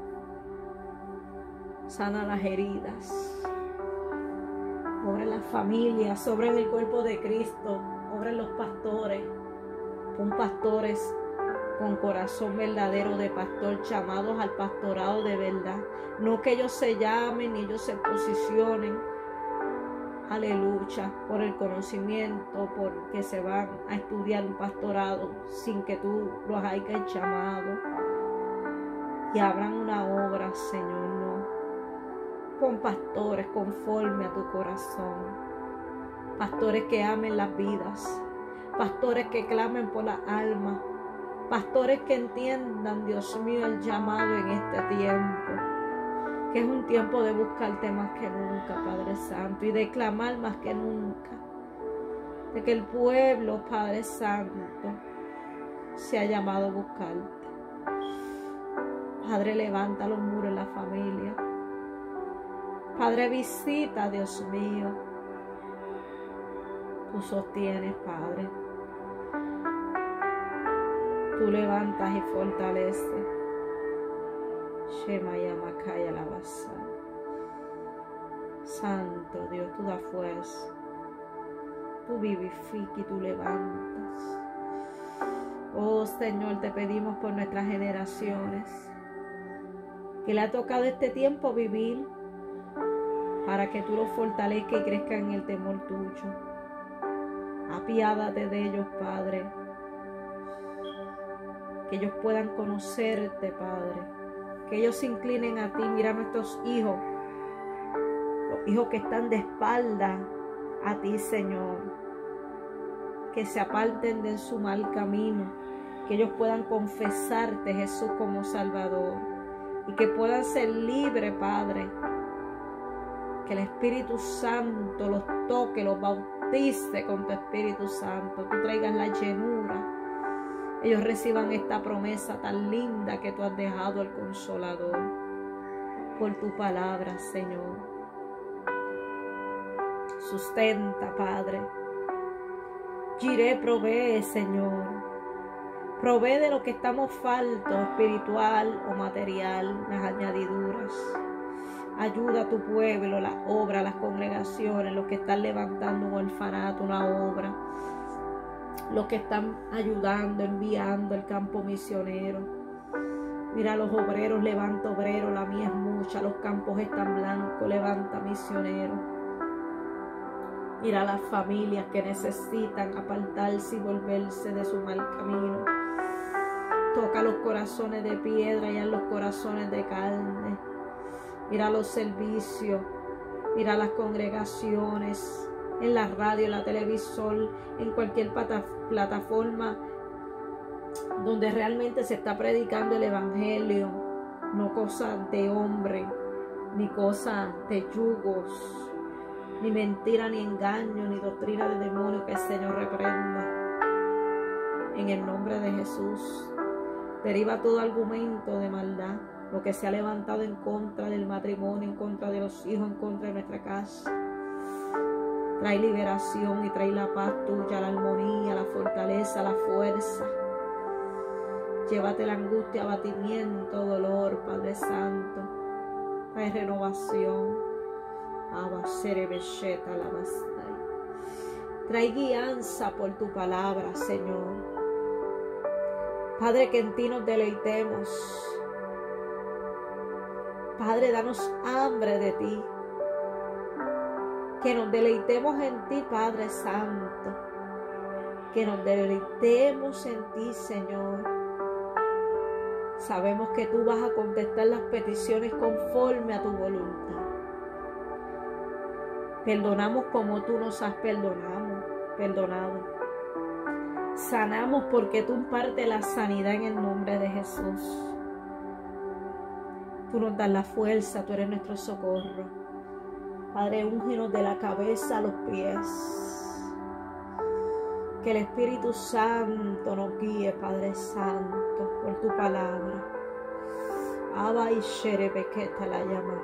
Sana las heridas. Obra en las familias, obra en el cuerpo de Cristo, obra en los pastores. Pon pastores con corazón verdadero de pastor, llamados al pastorado de verdad. No que ellos se llamen ni ellos se posicionen, aleluya, por el conocimiento, porque se van a estudiar un pastorado sin que tú los hayas llamado y abran una obra, Señor. No. Pon pastores conforme a tu corazón, pastores que amen las vidas, pastores que clamen por las almas, pastores que entiendan, Dios mío, el llamado en este tiempo, que es un tiempo de buscarte más que nunca, Padre Santo, y de clamar más que nunca, de que el pueblo, Padre Santo, se ha llamado a buscarte. Padre, levanta los muros en la familia. Padre, visita, Dios mío. Tú sostienes, Padre. Tú levantas y fortaleces. Shemaya Makaya Labasa. Santo Dios, tú das fuerza. Tú vivificas y tú levantas. Oh Señor, te pedimos por nuestras generaciones que le ha tocado este tiempo vivir, para que tú los fortalezcas y crezcan en el temor tuyo. Apiádate de ellos, Padre. Que ellos puedan conocerte, Padre. Que ellos se inclinen a ti. Mira a nuestros hijos. Los hijos que están de espalda a ti, Señor. Que se aparten de su mal camino. Que ellos puedan confesarte, Jesús, como Salvador. Y que puedan ser libres, Padre. Que el Espíritu Santo los toque, los bautice con tu Espíritu Santo. Tú traigas la llenura. Ellos reciban esta promesa tan linda que tú has dejado al Consolador. Por tu palabra, Señor. Sustenta, Padre. Jiré, provee, Señor. Provee de lo que estamos faltos, espiritual o material, las añadiduras. Ayuda a tu pueblo, las obras, las congregaciones, los que están levantando un orfanato, una obra, los que están ayudando, enviando el campo misionero. Mira, los obreros, levanta obreros, la mía es mucha, los campos están blancos, levanta misioneros. Mira las familias que necesitan apartarse y volverse de su mal camino. Toca los corazones de piedra y a los corazones de carne. Mira los servicios, mira las congregaciones, en la radio, en la televisor, en cualquier plataforma donde realmente se está predicando el evangelio, no cosas de hombre, ni cosas de yugos, ni mentira, ni engaño, ni doctrina de demonio, que el Señor reprenda. En el nombre de Jesús, deriva todo argumento de maldad, lo que se ha levantado en contra del matrimonio, en contra de los hijos, en contra de nuestra casa. Trae liberación y trae la paz tuya, la armonía, la fortaleza, la fuerza. Llévate la angustia, abatimiento, dolor, Padre Santo. Trae renovación. Trae guianza por tu palabra, Señor. Padre, que en ti nos deleitemos. Padre, danos hambre de ti. Que nos deleitemos en ti, Padre Santo. Que nos deleitemos en ti, Señor. Sabemos que tú vas a contestar las peticiones conforme a tu voluntad. Perdonamos como tú nos has perdonado. Sanamos porque tú impartes la sanidad en el nombre de Jesús. Tú nos das la fuerza, tú eres nuestro socorro. Padre, úngenos de la cabeza a los pies. Que el Espíritu Santo nos guíe, Padre Santo, por tu palabra. Abba y Sherebequeta la llama.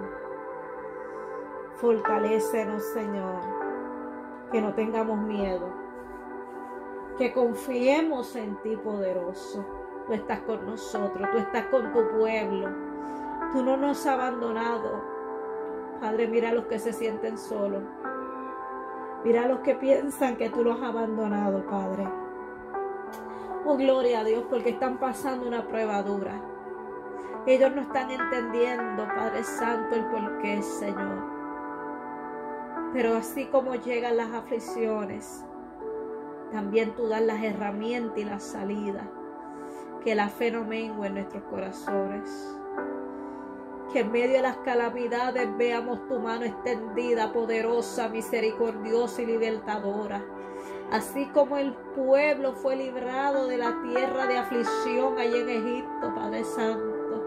Fortalécenos, Señor, que no tengamos miedo, que confiemos en ti, poderoso. Tú estás con nosotros, tú estás con tu pueblo, tú no nos has abandonado. Padre, mira a los que se sienten solos, mira a los que piensan que tú los has abandonado, Padre. Oh, gloria a Dios, porque están pasando una prueba dura. Ellos no están entendiendo, Padre Santo, el porqué, Señor. Pero así como llegan las aflicciones, también tú das las herramientas y la salida. Que la fe no mengue en nuestros corazones. Que en medio de las calamidades veamos tu mano extendida, poderosa, misericordiosa y libertadora. Así como el pueblo fue librado de la tierra de aflicción allí en Egipto, Padre Santo.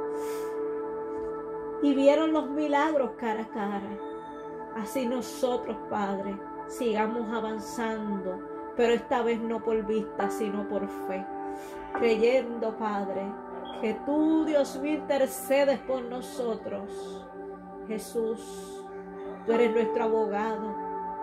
Y vieron los milagros cara a cara. Así nosotros, Padre, sigamos avanzando, pero esta vez no por vista, sino por fe. Creyendo, Padre, que tú, Dios mío, intercedes por nosotros. Jesús, tú eres nuestro abogado.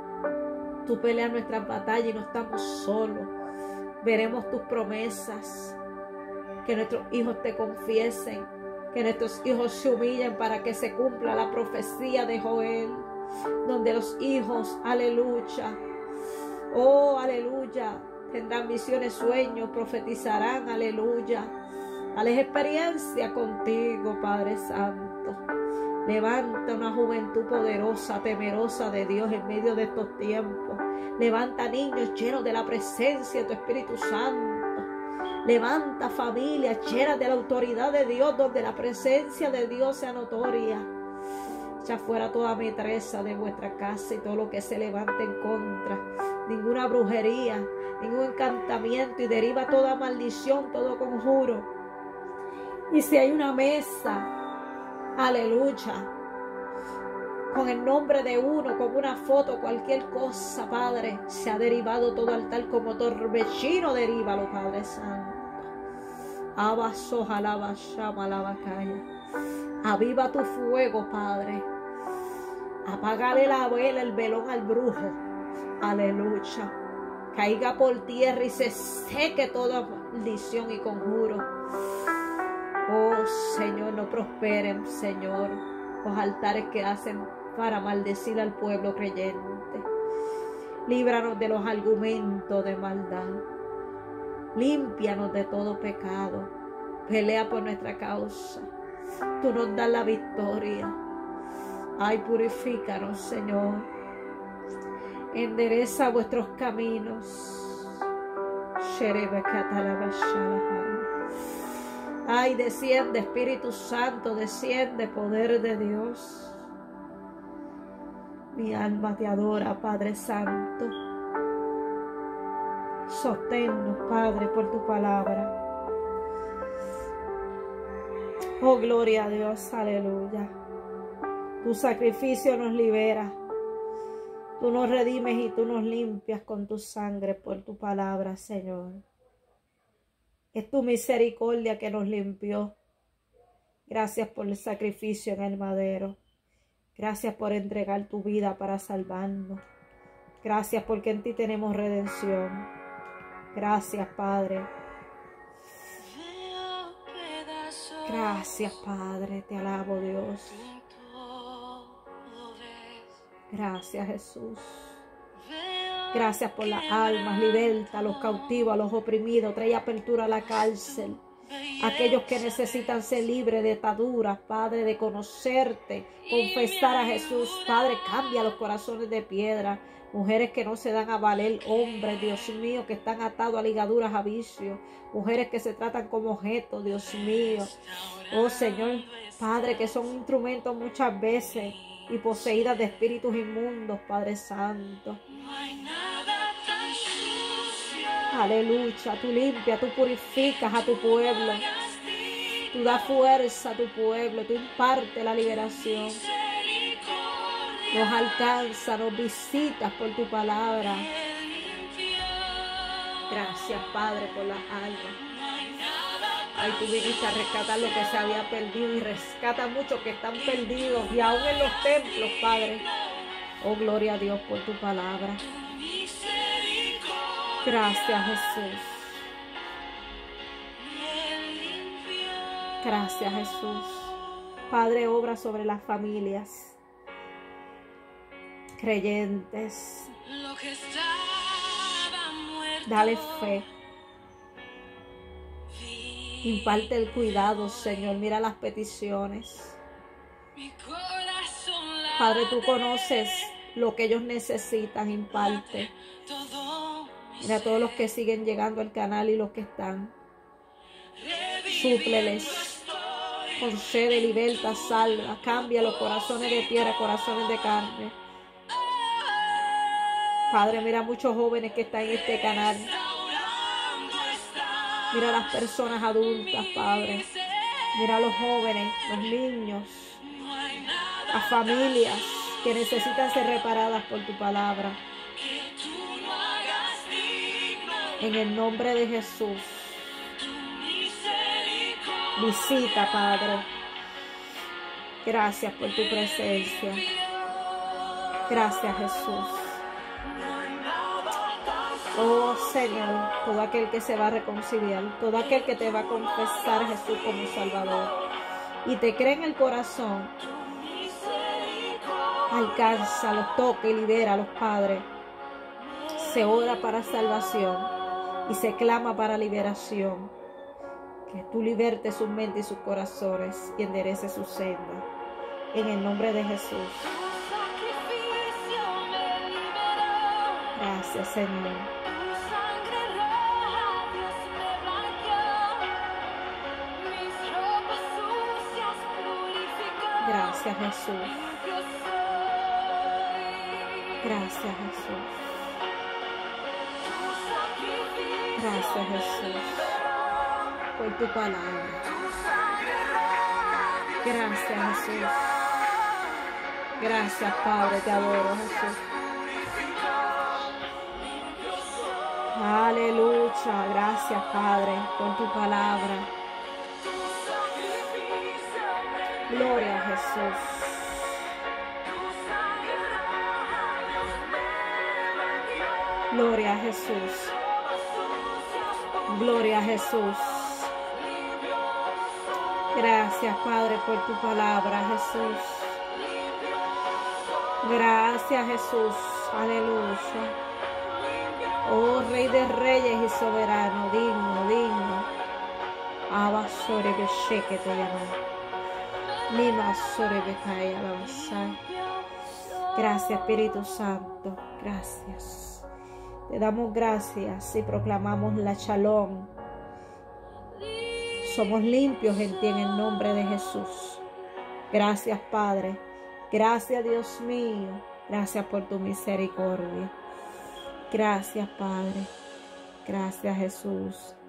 Tú peleas nuestras batallas y no estamos solos. Veremos tus promesas. Que nuestros hijos te confiesen. Que nuestros hijos se humillen para que se cumpla la profecía de Joel. Donde los hijos, aleluya, oh, aleluya, tendrán visiones, sueños, profetizarán, aleluya. Dales experiencia contigo, Padre Santo. Levanta una juventud poderosa, temerosa de Dios en medio de estos tiempos. Levanta niños llenos de la presencia de tu Espíritu Santo. Levanta familias llenas de la autoridad de Dios, donde la presencia de Dios sea notoria. Echa fuera toda metresa de vuestra casa y todo lo que se levante en contra. Ninguna brujería, ningún encantamiento, y deriva toda maldición, todo conjuro. Y si hay una mesa, aleluya, con el nombre de uno, con una foto, cualquier cosa, Padre, se ha derivado todo altar como torbellino, derívalo, Padre Santo. Abasoja la bashama la bacaya. Aviva tu fuego, Padre. Apágale la vela, el velón al brujo. Aleluya. Caiga por tierra y se seque toda maldición y conjuro. Oh, Señor, no prosperen, Señor, los altares que hacen para maldecir al pueblo creyente. Líbranos de los argumentos de maldad. Límpianos de todo pecado. Pelea por nuestra causa. Tú nos das la victoria. Ay, purifícanos, Señor. Endereza vuestros caminos. Ay, desciende, Espíritu Santo, desciende, poder de Dios. Mi alma te adora, Padre Santo. Sosténnos, Padre, por tu palabra. Oh, gloria a Dios, aleluya. Tu sacrificio nos libera. Tú nos redimes y tú nos limpias con tu sangre por tu palabra, Señor. Es tu misericordia que nos limpió. Gracias por el sacrificio en el madero. Gracias por entregar tu vida para salvarnos. Gracias porque en ti tenemos redención. Gracias, Padre. Gracias, Padre. Te alabo, Dios. Gracias, Jesús. Gracias por las almas. Liberta a los cautivos, a los oprimidos. Trae apertura a la cárcel. Aquellos que necesitan ser libres de ataduras, Padre, de conocerte, confesar a Jesús. Padre, cambia los corazones de piedra. Mujeres que no se dan a valer, hombres, Dios mío, que están atados a ligaduras, a vicios. Mujeres que se tratan como objetos, Dios mío. Oh, Señor, Padre, que son instrumentos muchas veces y poseídas de espíritus inmundos, Padre Santo. Aleluya, tú limpias, tú purificas a tu pueblo. Tú das fuerza a tu pueblo, tú impartes la liberación. Nos alcanza, nos visitas por tu palabra. Gracias, Padre, por las almas. Ay, tú viniste a rescatar lo que se había perdido y rescata a muchos que están perdidos y aún en los templos, Padre. Oh, gloria a Dios por tu palabra. Gracias, Jesús. Gracias, Jesús. Padre, obra sobre las familias creyentes. Dale fe. Imparte el cuidado, Señor. Mira las peticiones. Padre, tú conoces lo que ellos necesitan. Imparte. Mira a todos los que siguen llegando al canal y los que están. Súpleles. Concede, liberta, salva. Cambia los corazones de piedra, corazones de carne. Padre, mira a muchos jóvenes que están en este canal. Mira a las personas adultas, Padre. Mira a los jóvenes, los niños, las familias que necesitan ser reparadas por tu palabra. En el nombre de Jesús. Visita, Padre. Gracias por tu presencia. Gracias, Jesús. Oh, Señor, todo aquel que se va a reconciliar, todo aquel que te va a confesar a Jesús como Salvador y te cree en el corazón, alcánzalo, toca y libera a los padres. Se ora para salvación y se clama para liberación. Que tú libertes sus mentes y sus corazones y endereces su senda. En el nombre de Jesús. Gracias, Señor. Gracias, Jesús. Gracias, Jesús. Gracias, Jesús, por tu palabra. Gracias, Jesús. Gracias, Padre, te adoro, Jesús. Aleluya. Gracias, Padre, por tu palabra. Gloria a Jesús. Gloria a Jesús. Gloria a Jesús. Gracias, Padre, por tu palabra, Jesús. Gracias, Jesús. Aleluya. Oh, Rey de Reyes y Soberano, digno, digno. Abba sobre que te llamo. Gracias, Espíritu Santo. Gracias. Te damos gracias y proclamamos la Shalom. Somos limpios en ti en el nombre de Jesús. Gracias, Padre. Gracias, Dios mío. Gracias por tu misericordia. Gracias, Padre. Gracias, Jesús.